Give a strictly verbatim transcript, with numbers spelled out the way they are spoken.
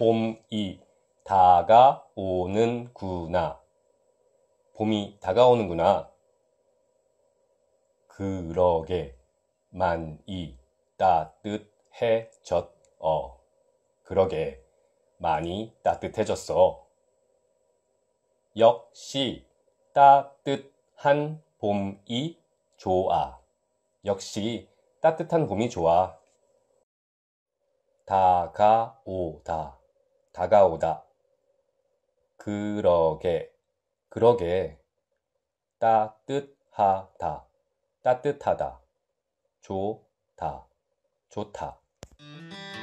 봄이 다가오는구나. 봄이 다가오는구나. 그러게 많이 따뜻해졌어. 그러게 많이 따뜻해졌어. 역시 따뜻한 봄이 좋아. 역시 따뜻한 봄이 좋아. 다가오다, 다가오다. 그러게, 그러게. 따뜻하다, 따뜻하다. 좋다, 좋다.